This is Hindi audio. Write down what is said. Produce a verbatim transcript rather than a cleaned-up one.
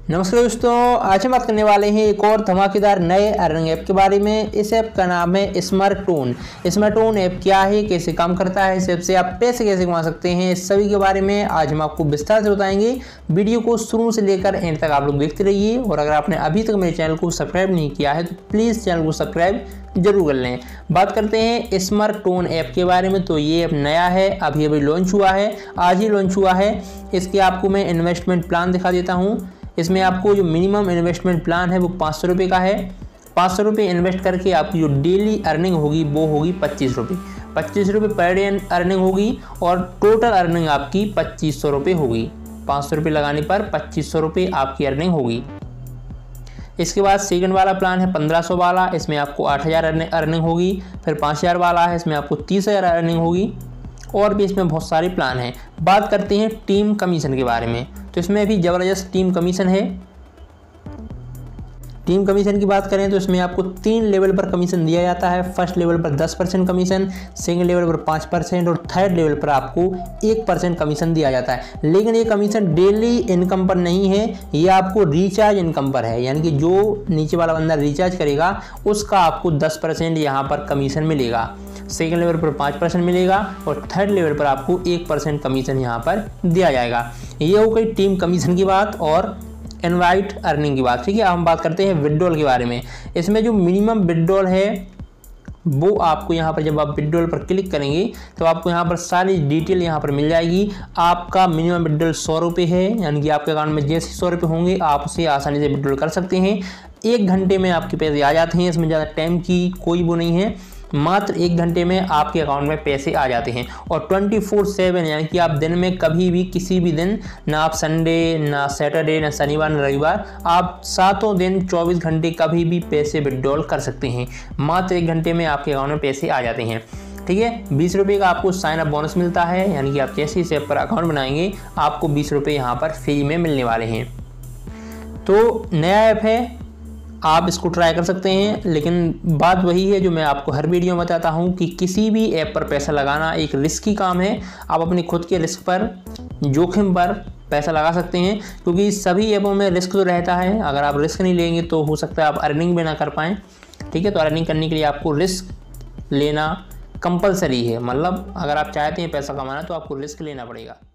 नमस्कार दोस्तों, आज हम बात करने वाले हैं एक और धमाकेदार नए अर्निंग ऐप के बारे में। इस ऐप का नाम है स्मार्टोन। स्मार्टोन ऐप क्या है, कैसे काम करता है, इस ऐप से आप पैसे कैसे कमा सकते हैं, इस सभी के बारे में आज हम आपको विस्तार से बताएंगे। वीडियो को शुरू से लेकर एंड तक आप लोग देखते रहिए और अगर आपने अभी तक मेरे चैनल को सब्सक्राइब नहीं किया है तो प्लीज़ चैनल को सब्सक्राइब जरूर कर लें। बात करते हैं स्मार्टोन ऐप के बारे में। तो ये ऐप नया है, अभी अभी लॉन्च हुआ है, आज ही लॉन्च हुआ है। इसके आपको मैं इन्वेस्टमेंट प्लान दिखा देता हूँ। इसमें आपको जो मिनिमम इन्वेस्टमेंट प्लान है वो पाँच सौ रुपये का है। पाँच सौ रुपये इन्वेस्ट करके आपकी जो डेली अर्निंग होगी वो होगी पच्चीस रुपये पच्चीस रुपये पर डे अर्निंग होगी और टोटल अर्निंग आपकी पच्चीस सौ रुपये होगी। पाँच सौ रुपये लगाने पर पच्चीस सौ रुपये आपकी अर्निंग होगी। इसके बाद सेकंड वाला प्लान है पंद्रह सौ वाला, इसमें आपको आठ हज़ार अर्निंग होगी। फिर पाँच हज़ार वाला है, इसमें आपको तीस हज़ार अर्निंग होगी। और भी इसमें बहुत सारे प्लान हैं। बात करते हैं टीम कमीशन के बारे में, तो इसमें भी ज़बरदस्त टीम कमीशन है। टीम कमीशन की बात करें तो इसमें आपको तीन लेवल पर कमीशन दिया जाता है। फर्स्ट लेवल पर दस परसेंट कमीशन, सेकंड लेवल पर पाँच परसेंट और थर्ड लेवल पर आपको एक परसेंट कमीशन दिया जाता है। लेकिन ये कमीशन डेली इनकम पर नहीं है, ये आपको रिचार्ज इनकम पर है। यानी कि जो नीचे वाला बंदा रिचार्ज करेगा उसका आपको दस परसेंट यहाँ पर कमीशन मिलेगा। सेकेंड लेवल पर पाँच परसेंट मिलेगा और थर्ड लेवल पर आपको एक परसेंट कमीशन यहाँ पर दिया जाएगा। ये हो गई टीम कमीशन की बात और इनवाइट अर्निंग की बात। ठीक है, अब हम बात करते हैं विड्रॉल के बारे में। इसमें जो मिनिमम विड्रॉल है वो आपको यहाँ पर जब आप विड्रॉल पर क्लिक करेंगे तो आपको यहाँ पर सारी डिटेल यहाँ पर मिल जाएगी। आपका मिनिमम विड्रॉल सौ रुपये है, यानी कि आपके अकाउंट में जैसे सौ रुपये होंगे आप उसे आसानी से विड्रॉल कर सकते हैं। एक घंटे में आपके पैसे आ जाते हैं, इसमें ज़्यादा टाइम की कोई वो नहीं है, मात्र एक घंटे में आपके अकाउंट में पैसे आ जाते हैं। और ट्वेंटी फोर सेवन यानी कि आप दिन में कभी भी किसी भी दिन, ना आप संडे, ना सैटरडे, ना शनिवार, ना रविवार, आप सातों दिन चौबीस घंटे कभी भी पैसे विड्रॉल कर सकते हैं। मात्र एक घंटे में आपके अकाउंट में पैसे आ जाते हैं। ठीक है, बीस रुपये का आपको साइन अप बोनस मिलता है, यानी कि आप जैसे इस ऐप पर अकाउंट बनाएंगे आपको बीस रुपये यहाँ पर फ्री में मिलने वाले हैं। तो नया ऐप है, आप इसको ट्राई कर सकते हैं। लेकिन बात वही है जो मैं आपको हर वीडियो में बताता हूं कि किसी भी ऐप पर पैसा लगाना एक रिस्की काम है। आप अपने खुद के रिस्क पर, जोखिम पर पैसा लगा सकते हैं, क्योंकि सभी ऐपों में रिस्क तो रहता है। अगर आप रिस्क नहीं लेंगे तो हो सकता है आप अर्निंग भी ना कर पाएँ। ठीक है, तो अर्निंग करने के लिए आपको रिस्क लेना कंपलसरी है। मतलब अगर आप चाहते हैं पैसा कमाना तो आपको रिस्क लेना पड़ेगा।